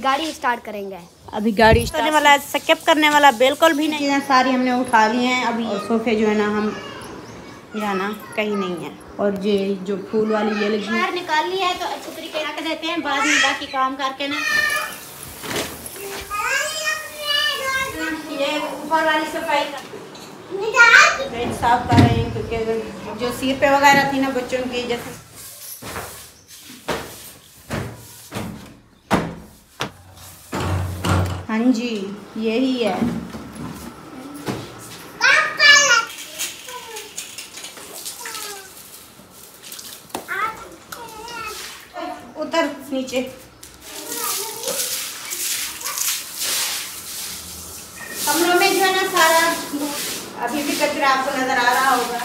गाड़ी स्टार्ट करेंगे। अभी गाड़ी करने वाला स्किप करने वाला बिल्कुल भी नहीं। चीज़ें सारी हमने उठा ली हैं अभी। और सोफे जो है ना हम जाना कहीं नहीं है। और ये जो फूल वाली ये लगी बाहर निकाल ली है तो अच्छे तरीके रख देते हैं, बाद में बाकी काम करके ना। ये ऊपर वाली सफाई साफ कर रहे हैं क्योंकि जो सिर पे वगैरह थी ना बच्चों की, जैसे हाँ जी यही है। उतर नीचे। कमरों में जो है ना सारा अभी भी कचरा आपको नजर आ रहा होगा।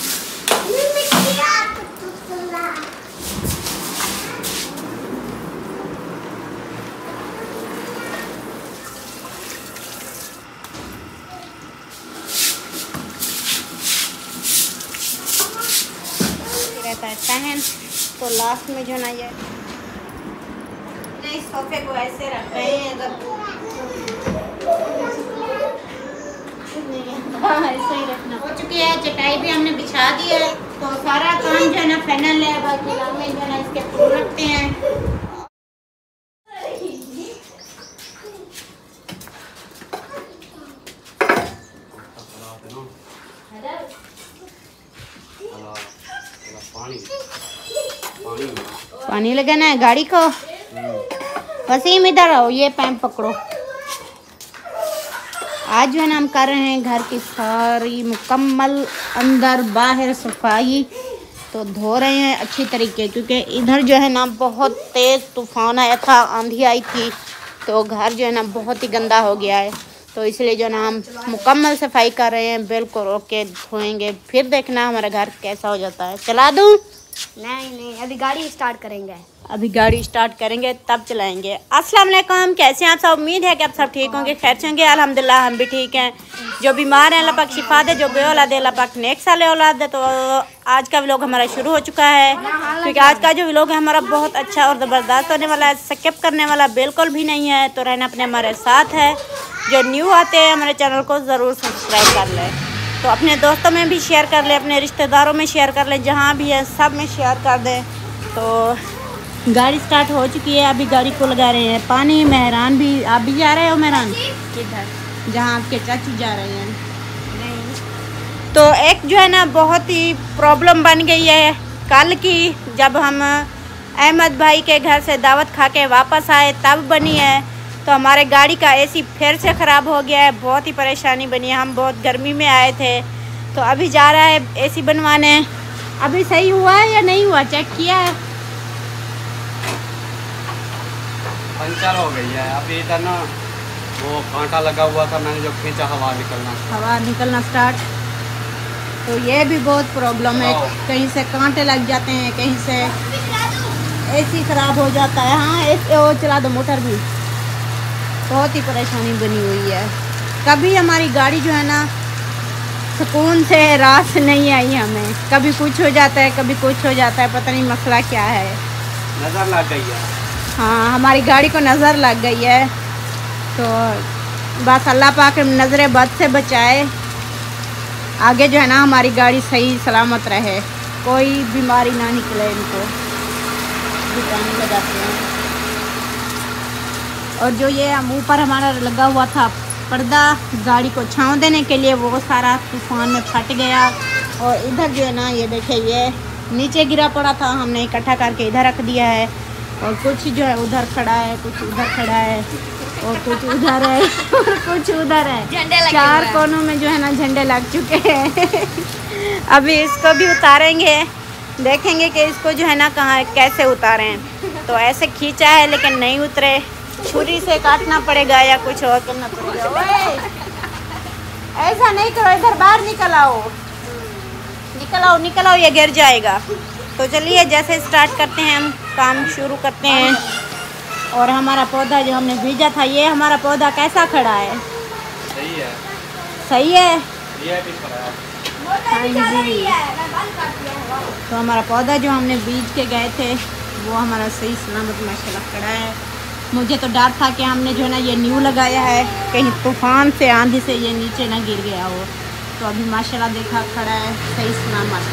रहता है पहन तो लास्ट में जो ना ये इस सोफे को ऐसे रख रहे हैं ऐसे ही रखना हो चुकी है। चटाई भी हमने बिछा दी है तो सारा काम जो है ना फाइनल है। बाकी काम में जो है ना इसके फूल रखते हैं। पानी लगाना है गाड़ी को। वसीम इधर आओ, ये पैंप पकड़ो। आज जो है ना हम कर रहे हैं घर की सारी मुकम्मल अंदर बाहर सफाई। तो धो रहे हैं अच्छी तरीके क्योंकि इधर जो है ना बहुत तेज़ तूफान आया था, आंधी आई थी तो घर जो है ना बहुत ही गंदा हो गया है। तो इसलिए जो ना हम मुकम्मल सफाई कर रहे हैं, बिल्कुल ओके धोएंगे। फिर देखना हमारा घर कैसा हो जाता है। चला दूँ? नहीं, अभी गाड़ी स्टार्ट करेंगे। अभी गाड़ी स्टार्ट करेंगे तब चलाएंगे। अस्सलाम वालेकुम, कैसे हैं आप सब? उम्मीद है कि आप सब ठीक होंगे, खैर से होंगे। अल्हम्दुलिल्लाह हम भी ठीक हैं। जो बीमार हैं अल्लाह पाक शिफा दे, जो बे औलाद है अल्लाह पाक नेक साले औलाद दे। तो आज का व्लॉग हमारा शुरू हो चुका है क्योंकि आज का जो व्लॉग है हमारा बहुत अच्छा और ज़बरदस्त होने वाला है। स्किप करने वाला बिल्कुल भी नहीं है। तो रहना अपने हमारे साथ है। जो न्यू आते हैं हमारे चैनल को ज़रूर सब्सक्राइब कर लें। तो अपने दोस्तों में भी शेयर कर लें, अपने रिश्तेदारों में शेयर कर लें, जहाँ भी है सब में शेयर कर दें। तो गाड़ी स्टार्ट हो चुकी है। अभी गाड़ी को लगा रहे हैं पानी। मेहरान भी, आप भी जा रहे हो मेहरान? किधर? जहाँ आपके चाचू जा रहे हैं। नहीं। तो एक जो है ना बहुत ही प्रॉब्लम बन गई है कल की, जब हम अहमद भाई के घर से दावत खा के वापस आए तब बनी है। तो हमारे गाड़ी का एसी फिर से ख़राब हो गया है। बहुत ही परेशानी बनी है। हम बहुत गर्मी में आए थे तो अभी जा रहा है एसी बनवाने। अभी सही हुआ है या नहीं हुआ, चेक किया है? पंचर हो गई है। अभी इधर ना वो कांटा लगा हुआ था, मैंने जो खींचा हवा निकलना स्टार्ट। तो ये भी बहुत प्रॉब्लम है, कहीं से कांटे लग जाते हैं, कहीं से एसी ख़राब हो जाता है। हाँ एसी वो चला दो, मोटर भी। बहुत ही परेशानी बनी हुई है। कभी हमारी गाड़ी जो है ना सुकून से रात नहीं आई हमें। कभी कुछ हो जाता है, कभी कुछ हो जाता है, पता नहीं मसला क्या है। नज़र लग गई है। हाँ हमारी गाड़ी को नज़र लग गई है। तो बस अल्लाह पाक नज़र बद से बचाए, आगे जो है ना हमारी गाड़ी सही सलामत रहे, कोई बीमारी ना निकले इनको बिताने लगाते हैं। और जो ये ऊपर हमारा लगा हुआ था पर्दा गाड़ी को छांव देने के लिए, वो सारा तूफान में फट गया। और इधर जो है ना ये देखिए ये नीचे गिरा पड़ा था, हमने इकट्ठा करके इधर रख दिया है। और कुछ जो है उधर खड़ा है, कुछ उधर खड़ा है, और कुछ उधर है और कुछ उधर है। चार कोनों में जो है ना झंडे लग चुके हैं। अभी इसको भी उतारेंगे, देखेंगे कि इसको जो है ना कहाँ कैसे उतारें। तो ऐसे खींचा है लेकिन नहीं उतरे, छुरी से काटना पड़ेगा या कुछ और करना पड़ेगा। ऐसा नहीं करो, इधर बाहर निकल आओ, निकल आओ, ये गिर जाएगा। तो चलिए जैसे स्टार्ट करते हैं, हम काम शुरू करते हैं। और हमारा पौधा जो हमने भेजा था, ये हमारा पौधा कैसा खड़ा है? सही है। सही है। ये भी खड़ा है। हाँ जी। तो हमारा पौधा जो हमने बीज के गए थे वो हमारा सही सलामत माशाल्लाह खड़ा है। मुझे तो डर था कि हमने जो है ना ये न्यू लगाया है, कहीं तूफान से आंधी से ये नीचे ना गिर गया हो। तो अभी माशाल्लाह देखा खड़ा है सही सलामत।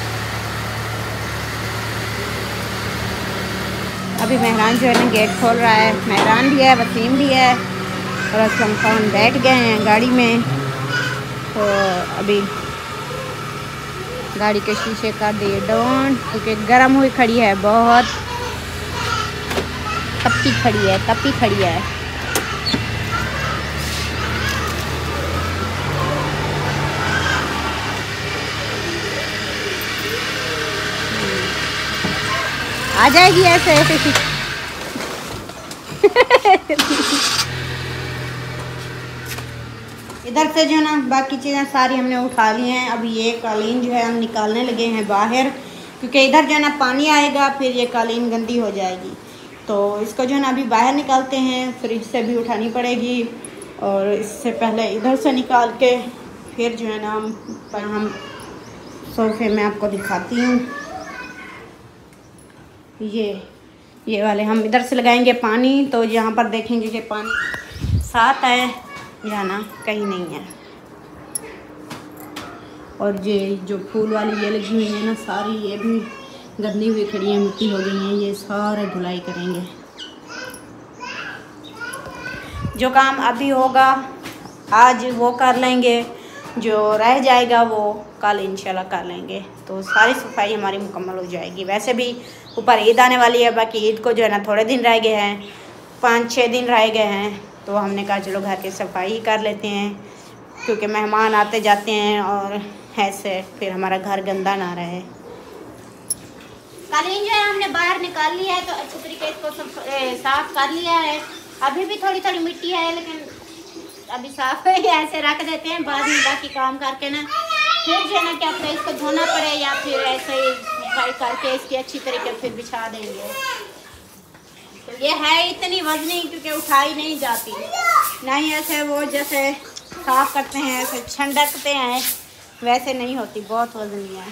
अभी मेहरान जो है ना गेट खोल रहा है। मेहरान भी है, वसीम भी है और असलम खान बैठ गए हैं गाड़ी में। तो अभी गाड़ी के शीशे कर दिए डाउन क्योंकि गर्म हुई खड़ी है, बहुत तपी खड़ी है। आ जाएगी ऐसे इधर से जो ना बाकी चीज़ें सारी हमने उठा ली हैं। अभी ये कालीन जो है हम निकालने लगे हैं बाहर, क्योंकि इधर जो है ना पानी आएगा फिर ये कालीन गंदी हो जाएगी। तो इसको जो है ना अभी बाहर निकालते हैं, फ्रिज से भी उठानी पड़ेगी और इससे पहले इधर से निकाल के फिर जो है ना हम सोफे में आपको दिखाती हूँ। ये वाले हम इधर से लगाएंगे पानी, तो यहाँ पर देखेंगे कि पानी साथ है या ना कहीं नहीं है। और ये जो फूल वाली ये लगी हुई है ना सारी, ये भी गंदी हुई खड़ी है, मिट्टी हो गई है, ये सारे धुलाई करेंगे। जो काम अभी होगा आज वो कर लेंगे, जो रह जाएगा वो कल इंशाल्लाह कर लेंगे। तो सारी सफाई हमारी मुकम्मल हो जाएगी। वैसे भी ऊपर ईद आने वाली है, बाकी ईद को जो है ना थोड़े दिन रह गए हैं, 5-6 दिन रह गए हैं। तो हमने कहा चलो घर की सफाई कर लेते हैं, क्योंकि मेहमान आते जाते हैं और ऐसे फिर हमारा घर गंदा ना रहे। कालीन जो है हमने बाहर निकाल लिया है, तो अच्छे तरीके इसको साफ कर लिया है। अभी भी थोड़ी थोड़ी मिट्टी है, लेकिन अभी साफ है, ऐसे रख देते हैं। बाद में बाकी काम करके ना फिर जो है ना क्या पता इसको धोना पड़े या फिर ऐसे ही सफाई करके इसकी अच्छी तरीके फिर बिछा देंगे। तो ये है इतनी वजनी क्योंकि उठाई नहीं जाती, नहीं ऐसे वो जैसे साफ करते हैं ऐसे छंडकते हैं वैसे नहीं होती, बहुत वजनी है।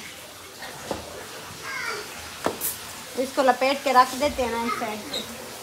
इसको लपेट के रख देते हैं ना इस साइड से।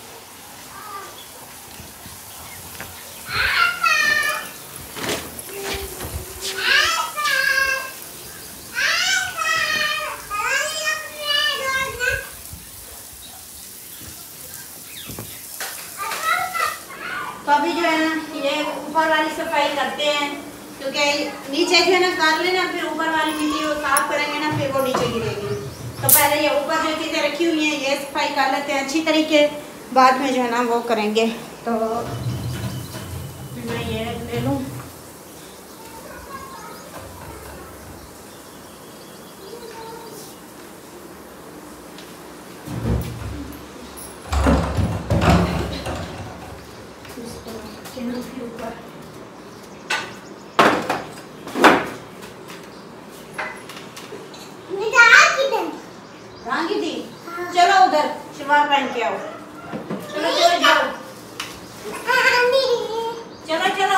तो अभी जो है ना ये ऊपर वाली सफाई करते हैं, क्योंकि नीचे जो है ना कर लेना, फिर ऊपर वाली मिट्टी वो साफ करेंगे ना फिर वो नीचे गिरेगी। तो पहले ये ऊपर जो चीज़ें रखी हुई हैं ये सफाई कर लेते हैं अच्छी तरीके, बाद में जो है ना वो करेंगे। तो मैं ये ले लूँ। चलो उधर शलवार पहन के आओ। चलो चलो जाओ, चलो चलो।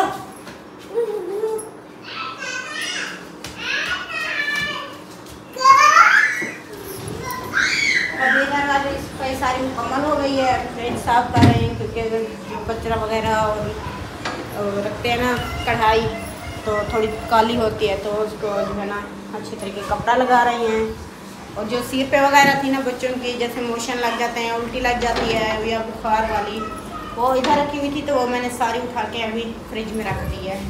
अब इधर वाली सफाई सारी मुकम्मल हो गई है। फ्रिज साफ कर रहे हैं, क्योंकि जो कचरा वगैरह और रखते हैं ना कढ़ाई, तो थोड़ी काली होती है, तो उसको जो है ना अच्छे तरीके कपड़ा लगा रहे हैं। और जो सिर पे वगैरह थी ना बच्चों की, जैसे मोशन लग जाते हैं, उल्टी लग जाती है या बुखार वाली, वो इधर रखी हुई थी, तो वो मैंने सारी उठा के अभी फ्रिज में रख दी है।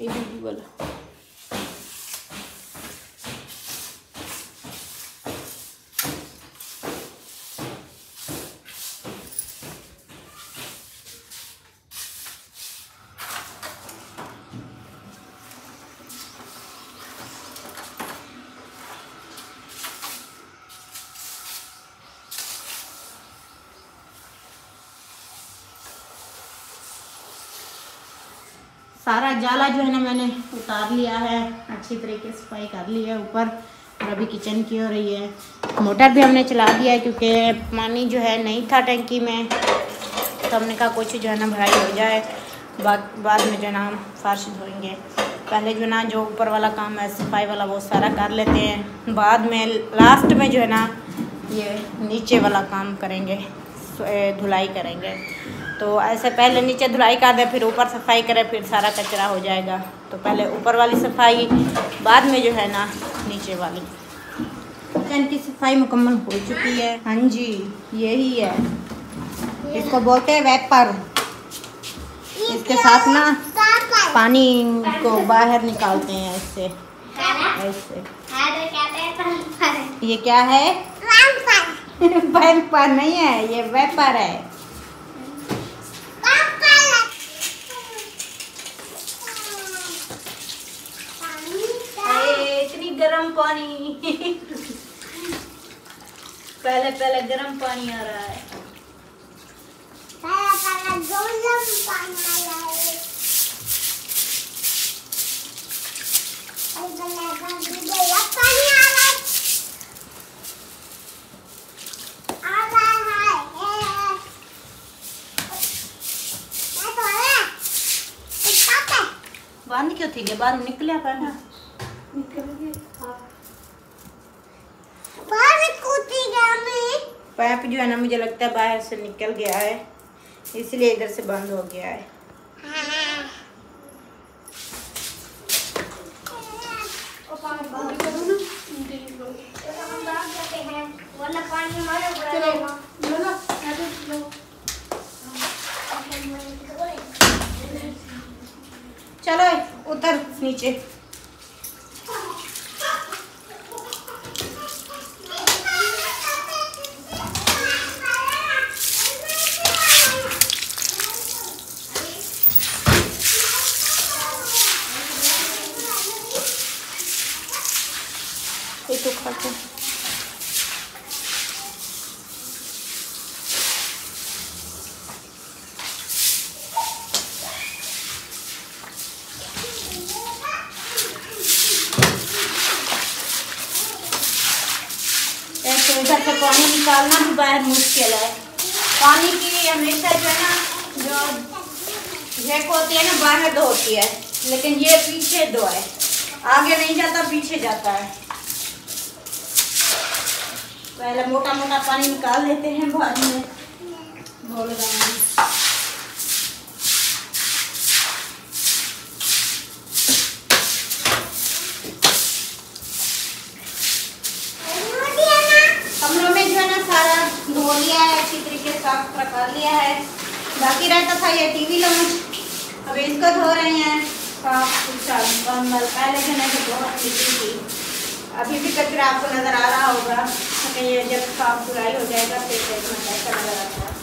इधर भी बोलो। सारा जाला जो है ना मैंने उतार लिया है, अच्छी तरीके से सफाई कर ली है ऊपर। और अभी किचन की हो रही है। मोटर भी हमने चला दिया है क्योंकि पानी जो है नहीं था टंकी में, तो हमने कहा कुछ जो है ना भराई हो जाए, बाद में जो है ना हम फर्श धोएंगे। पहले जो ना जो ऊपर वाला काम है सफाई वाला वो सारा कर लेते हैं, बाद में लास्ट में जो है ना ये नीचे वाला काम करेंगे, धुलाई करेंगे। तो ऐसे पहले नीचे धुलाई कर दे, फिर ऊपर सफाई करें, फिर सारा कचरा हो जाएगा। तो पहले ऊपर वाली सफाई, बाद में जो है ना नीचे वाली। किचन की सफाई मुकम्मल हो चुकी है। हाँ जी, यही है, इसको बोलते हैं वेपर। इसके साथ ना पानी को बाहर निकालते हैं इससे, ऐसे। ये क्या है? वेपर नहीं है, ये वेपर है। इतनी गर्म पानी पहले गर्म पानी आ रहा है। बंद क्यों थी? बाहर निकलिया पहना पाइप जो है ना मुझे लगता है बाहर से निकल गया है, इसलिए इधर से बंद हो गया है। चलो उतर नीचे। तो खाते तो इधर से पानी निकालना भी बाहर मुश्किल है। पानी की हमेशा जो है ना जो झेक होती है ना बाहर दो होती है, लेकिन ये पीछे दो है, आगे नहीं जाता पीछे जाता है। पहले मोटा मोटा पानी निकाल लेते हैं, बाद में घोल देंगे। कमरों में जो है ना सारा धो लिया है, अच्छी तरीके से साफ सुथरा कर लिया है। बाकी रहता था ये टीवी लॉन्च, अब इसको धो रहे हैं साफ सुथरा मुकम्मल। पहले जो है बहुत मिट्टी थी, अभी भी कचरा आपको नजर आ रहा होगा। ये जब साफ धुलाई हो जाएगा फिर कैसा नजर आता है।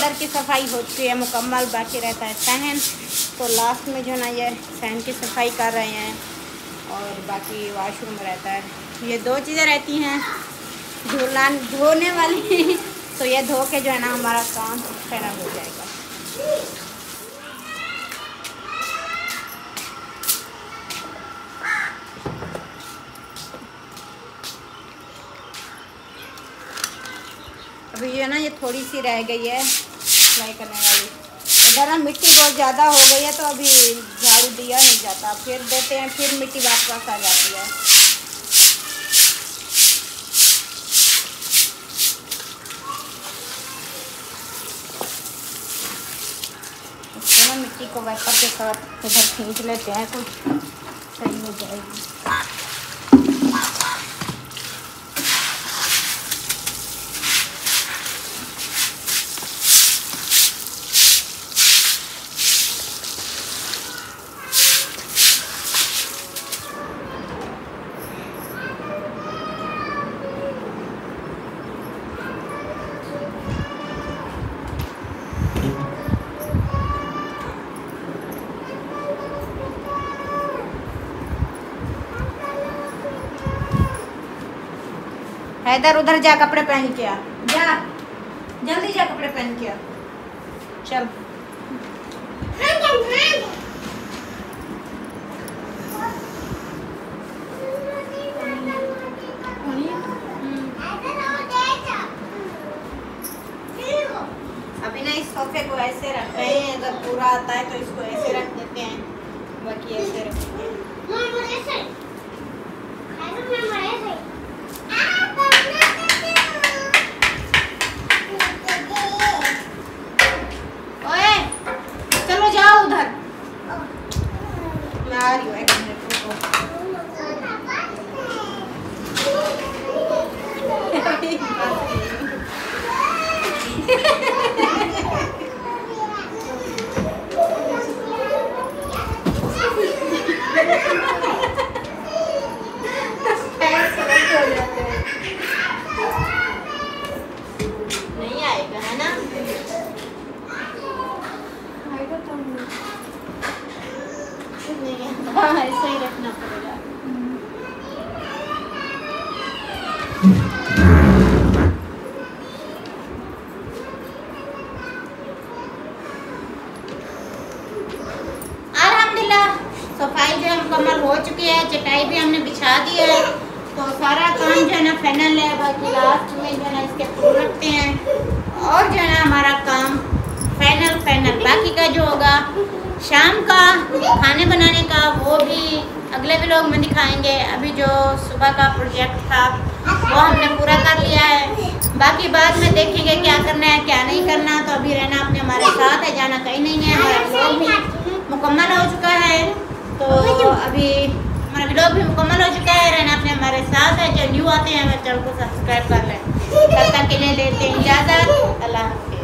कलर की सफाई हो चुकी है मुकम्मल, बाकी रहता है सहन। तो लास्ट में जो ना ये सहन की सफाई कर रहे हैं और बाकी वॉशरूम रहता है। ये दो चीज़ें रहती हैं धोने वाली तो ये धो के जो है ना हमारा काम खत्म हो जाएगा। अभी जो है ना ये थोड़ी सी रह गई है सिलाई करने वाली। अगर ना मिट्टी बहुत ज़्यादा हो गई है तो अभी झाड़ू दिया नहीं जाता, फिर देते हैं फिर मिट्टी वापस आ जाती है। इसको ना मिट्टी को वाइपर के साथ इधर खींच लेते हैं, कुछ सही हो जाएगी। इधर उधर जा कपड़े पहन के आ, जा जल्दी जा कपड़े पहन के आ, चल। अभी ना इस सोफे को ऐसे रख रहे हैं, अगर पूरा आता है तो इसको ऐसे रख देते हैं, बाकी ऐसे रखते हैं। चलो जाओ उधर, मैं आ रही हूँ 1 मिनट रुको। नहीं आएगा है ना, आएगा तो नहीं, हाँ ऐसे ही रखना पड़ेगा। अल्हम्दुलिल्लाह सफाई जो है मुकम्मल हो चुकी है, चटाई भी हमने बिछा दी है, तो सारा काम जो है ना फाइनल है। बाकी लास्ट में जो है ना इसके फूल रखते हैं और जो है ना हमारा काम फाइनल। बाकी का जो होगा शाम का खाने बनाने का वो भी अगले व्लॉग में दिखाएंगे। अभी जो सुबह का प्रोजेक्ट था वो हमने पूरा कर लिया है, बाकी बाद में देखेंगे क्या करना है क्या नहीं करना। तो अभी रहना अपने हमारे साथ है, जाना कहीं नहीं है। हमारा व्लॉग भी मुकम्मल हो चुका है, तो अभी हमारा व्लॉग भी मुकम्मल हो चुका है। रहना अपने हमारे साथ है, जो न्यू आते हैं हमारे चैनल को सब्सक्राइब कर लें। तब तक के लिए देते हैं इजाज़त, अल्लाह हाफ़िज़।